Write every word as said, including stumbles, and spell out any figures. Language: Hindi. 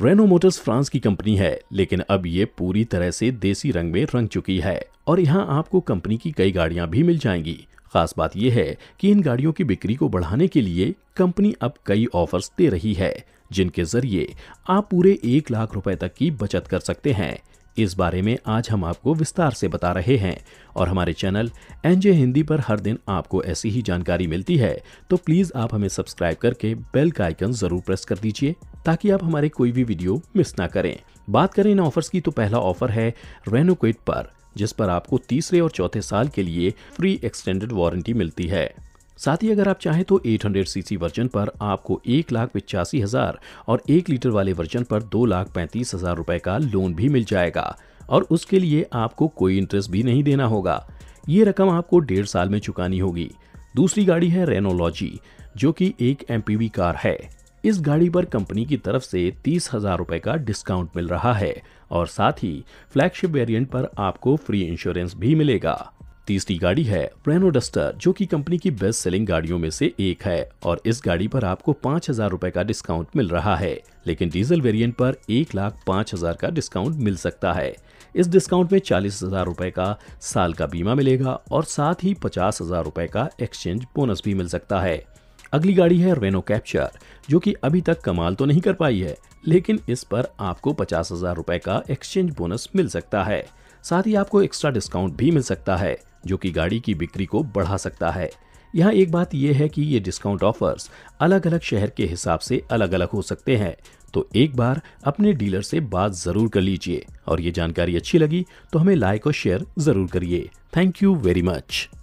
रेनो मोटर्स फ्रांस की कंपनी है, लेकिन अब ये पूरी तरह से देसी रंग में रंग चुकी है और यहाँ आपको कंपनी की कई गाड़ियां भी मिल जाएंगी। खास बात यह है कि इन गाड़ियों की बिक्री को बढ़ाने के लिए कंपनी अब कई ऑफर्स दे रही है, जिनके जरिए आप पूरे एक लाख रुपए तक की बचत कर सकते हैं। इस बारे में आज हम आपको विस्तार से बता रहे हैं और हमारे चैनल एनजे हिंदी पर हर दिन आपको ऐसी ही जानकारी मिलती है, तो प्लीज आप हमें सब्सक्राइब करके बेल का आइकन जरूर प्रेस कर दीजिए ताकि आप हमारे कोई भी वीडियो मिस ना करें। बात करें इन ऑफर्स की तो पहला ऑफर है रेनो क्विड पर, जिस पर आपको तीसरे और चौथे साल के लिए फ्री एक्सटेंडेड वारंटी मिलती है। साथ ही अगर आप चाहें तो आठ सौ सीसी वर्जन पर आपको एक लाख पिचासी हजार और एक लीटर वाले वर्जन पर दो लाख पैंतीस हजार रुपए का लोन भी मिल जाएगा और उसके लिए आपको कोई इंटरेस्ट भी नहीं देना होगा। ये रकम आपको डेढ़ साल में चुकानी होगी। दूसरी गाड़ी है रेनो लॉजी, जो कि एक एमपीवी कार है। इस गाड़ी पर कंपनी की तरफ से तीस हजार रुपए का डिस्काउंट मिल रहा है और साथ ही फ्लैगशिप वेरिएंट पर आपको फ्री इंश्योरेंस भी मिलेगा। तीसरी गाड़ी है रेनो डस्टर, जो कि कंपनी की बेस्ट सेलिंग गाड़ियों में से एक है और इस गाड़ी पर आपको पांच हजार रुपए का डिस्काउंट मिल रहा है, लेकिन डीजल वेरिएंट पर एक लाख पांच हजार का डिस्काउंट मिल सकता है। इस डिस्काउंट में चालीस हजार रुपए का साल का बीमा मिलेगा और साथ ही पचास हजार रुपए का एक्सचेंज बोनस भी मिल सकता है। अगली गाड़ी है रेनो कैप्चर, जो कि अभी तक कमाल तो नहीं कर पाई है, लेकिन इस पर आपको पचास हजार रुपए का एक्सचेंज बोनस मिल सकता है। साथ ही आपको एक्स्ट्रा डिस्काउंट भी मिल सकता है, जो कि गाड़ी की बिक्री को बढ़ा सकता है। यहाँ एक बात यह है कि ये डिस्काउंट ऑफर्स अलग अलग शहर के हिसाब से अलग अलग हो सकते हैं, तो एक बार अपने डीलर से बात जरूर कर लीजिए और ये जानकारी अच्छी लगी तो हमें लाइक और शेयर जरूर करिए। Thank you very much.